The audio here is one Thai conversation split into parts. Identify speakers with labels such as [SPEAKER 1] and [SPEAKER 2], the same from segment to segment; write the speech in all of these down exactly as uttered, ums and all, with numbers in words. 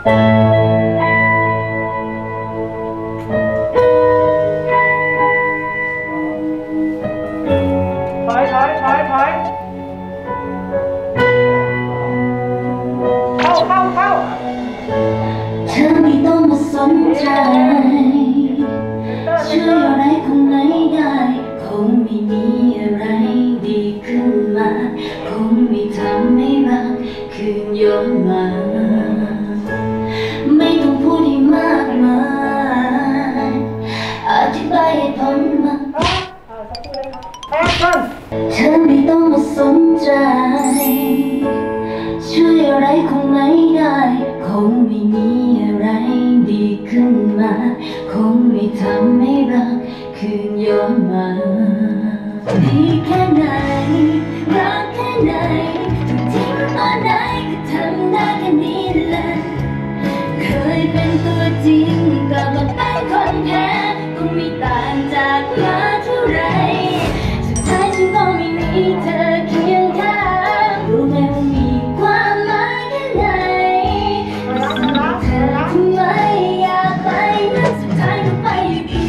[SPEAKER 1] ถอยถอยถอยถอยเข้าเข้าเข้า
[SPEAKER 2] เธอไม่ต้องมาสนใจช่วยอะไรคงไม่ได้คงไม่มีอะไรดีขึ้นมาคงไม่ทำให้รักคืนย้อนมาไม่ต้องพูดให้มากมายอธิบายเหตุผลมาเธอไม่ต้องมาสนใจช่วยอะไรคงไม่ได้คงไม่มีอะไรดีขึ้นมาคงไม่ทำให้รักคืนย้อนมาดีแค่ไหนรักแค่ไหนถูกทิ้งตอนไหนก็ทำได้แค่นี้แหละเคยเป็นตัวจริงกลับมาเป็นคนแพ้ก็ไม่ต่างจากมาเท่าไรสุดท้ายฉันก็ไม่มีเธอเคียงข้างรู้ไหมว่ามีความหมายแค่ไหนเธอทำไมอยากไปนั้นสุดท้ายก็ไปอยู่ดี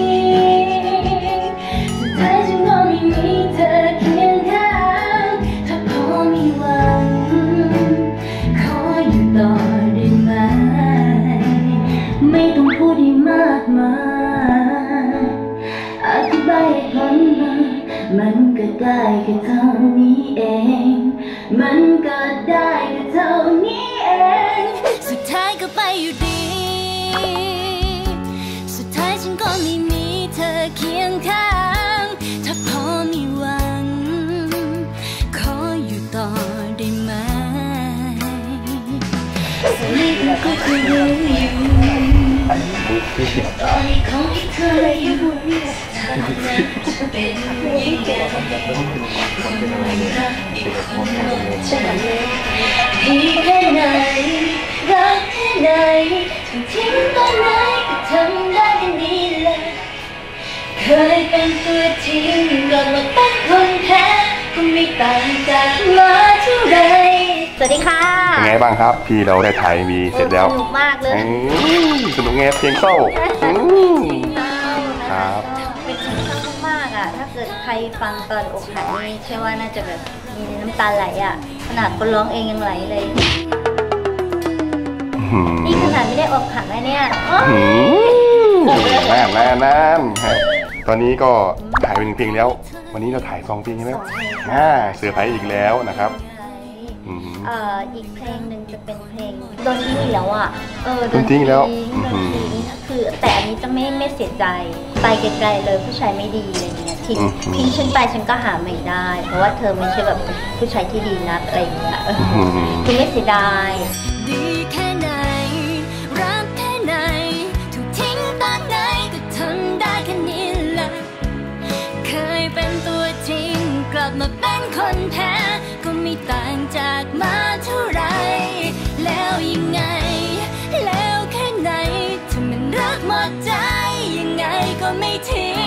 [SPEAKER 2] สุดท้ายฉันก็ไม่มีเธอเคียงข้างถ้าพอมีหวังขออยู่ต่อได้ไหมไม่ต้องพูดให้มากมายอธิบายเหตุผลมามันก็ได้แค่เท่านี้เองมันก็ได้แค่เท่านี้เองสุดท้ายก็ไปอยู่ดีสุดท้ายฉันก็ไม่มีเธอเคียงข้างถ้าพอมีหวังขออยู่ต่อได้ไหมสิ่งนี้ก็คือรู้อยู่ตอนนี้ขอให้เธออยู่ถ้านั้นเป็นยิ่งใหญ่คนไม่รักอีกคนนอกใจดีแค่ไหนรักแค่ไหนถึงทิ้งตอนไหนก็ทำได้แค่นี้แหละเคยเป็นตัวจริงกลับมาเป็นคนแพ้ก็ไม่ต่างจากมาเท่าไรสวัสดีค่ะ
[SPEAKER 3] เป็นไงบ้างครับพี่เราได้ถ่ายมีเสร็จแล้ว
[SPEAKER 2] สนุกมากเลย
[SPEAKER 3] สนุกไงเพลงเศร้าครับ
[SPEAKER 2] เป็นเพลงเศร้ามากอ่ะถ้าเกิดใครฟังตอนอกหักนี่เชื่อว่าน่าจะแบบมีน้ำตาไหลอ่ะขนาดคนร้องเองยังไหลเลยนี่ขนาดไม่ได้อกหักนะเนี่ย
[SPEAKER 3] แน่นแน่นแน่นตอนนี้ก็ถ่ายเป็นเพลงแล้ววันนี้เราถ่ายสองเพลงใช่ไหมอ่าเสือไผ่อีกแล้วนะครับ
[SPEAKER 2] เอ่ออีกเพลงหนึ่งจะเป็นเพลงโดนทิ้งแล้วอ่ะเออ
[SPEAKER 3] โดนทิ้งแล้ว
[SPEAKER 2] โดนทิ้งคือแต่อันนี้จะไม่ไม่เสียใจไปไกลๆเลยผู้ชายไม่ดีอะไรเงี้ยทิ้งทิ้งฉันไปฉันก็หาใหม่ได้เพราะว่าเธอไม่ใช่แบบผู้ชายที่ดีนักอะไรเงี้ยคือไม่เสียดายดีแค่ไหนรักแค่ไหนถูกทิ้งตอนไหนก็ทนได้แค่นี้แหละเคยเป็นตัวจริงกลับมาเป็นคนแพ้ก็ไม่ต่างจากมาเท่าไรแล้วยังไงแล้วแค่ไหนถ้ามันรักหมดใจยังไงก็ไม่ทิ้ง